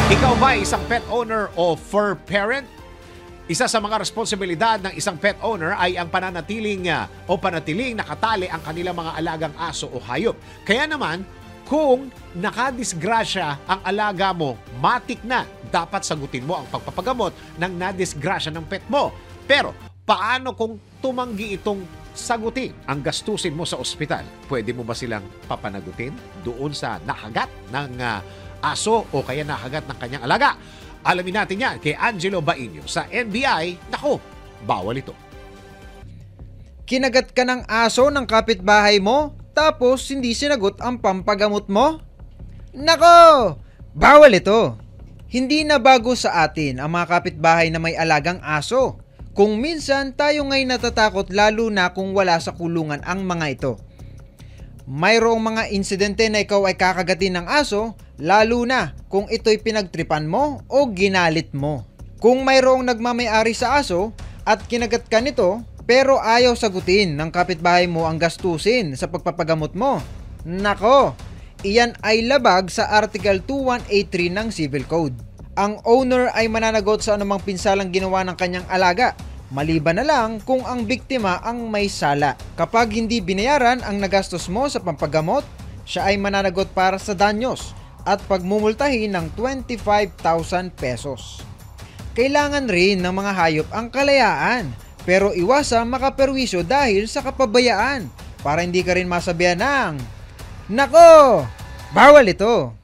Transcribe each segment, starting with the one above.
Ikaw ba isang pet owner o fur parent? Isa sa mga responsibilidad ng isang pet owner ay ang pananatiling nakatali ang kanilang mga alagang aso o hayop. Kaya naman, kung nakadisgrasya ang alaga mo, matik na dapat sagutin mo ang pagpapagamot ng nadisgrasya ng pet mo. Pero paano kung tumanggi itong sagutin ang gastusin mo sa ospital? Pwede mo ba silang papanagutin doon sa nakagat ng aso o kaya nakagat ng kanyang alaga? Alamin natin yan kay Angelo Bainio sa NBI. Naku, bawal ito. Kinagat ka ng aso ng kapitbahay mo, tapos hindi sinagot ang pampagamot mo? Nako, bawal ito. Hindi na bago sa atin ang mga kapitbahay na may alagang aso. Kung minsan tayo ngay natatakot lalo na kung wala sa kulungan ang mga ito. Mayroong mga insidente na ikaw ay kakagatin ng aso, lalo na kung ito'y pinagtripan mo o ginalit mo. Kung mayroong nagmamayari sa aso at kinagat ka nito pero ayaw sagutin ng kapitbahay mo ang gastusin sa pagpapagamot mo, nako, iyan ay labag sa Article 2183 ng Civil Code. Ang owner ay mananagot sa anumang pinsalang ginawa ng kanyang alaga, maliban na lang kung ang biktima ang may sala. Kapag hindi binayaran ang nagastos mo sa pampagamot, siya ay mananagot para sa danyos at pagmumultahin ng 25,000 pesos. Kailangan rin ng mga hayop ang kalayaan, pero iwasang makaperwisyo dahil sa kapabayaan para hindi ka rin masabihan ng, nako, bawal ito.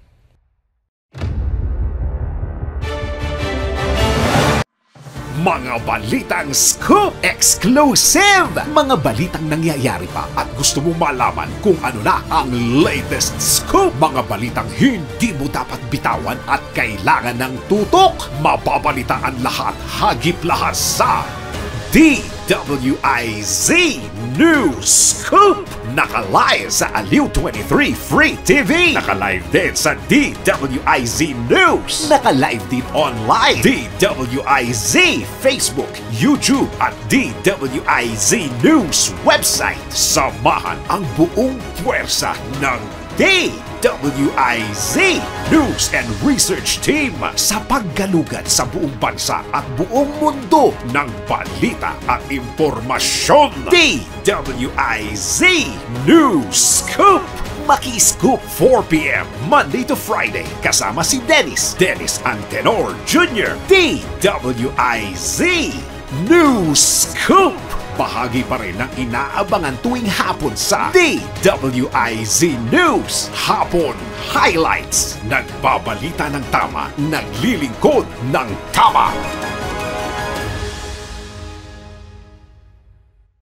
Mga balitang scoop exclusive! Mga balitang nangyayari pa at gusto mong malaman kung ano na ang latest scoop. Mga balitang hindi mo dapat bitawan at kailangan ng tutok. Mababalitaan lahat, hagip lahat sa DWIZ News Scoop! Naka-live sa Aliw 23 Free TV. Naka-live din sa DWIZ News. Naka-live din online. DWIZ Facebook, YouTube at DWIZ News website. Samahan ang buong puwersa ng DWIZ News and Research Team sa paggalugad sa buong bansa at buong mundo ng balita at impormasyon. DWIZ News Scoop! Maki-scoop 4 p.m. Monday to Friday kasama si Dennis Antenor Jr. DWIZ News Scoop! Bahagi pa rin ng inaabangan tuwing hapon sa DWIZ News Hapon Highlights. Nagbabalita ng tama, naglilingkod ng tama.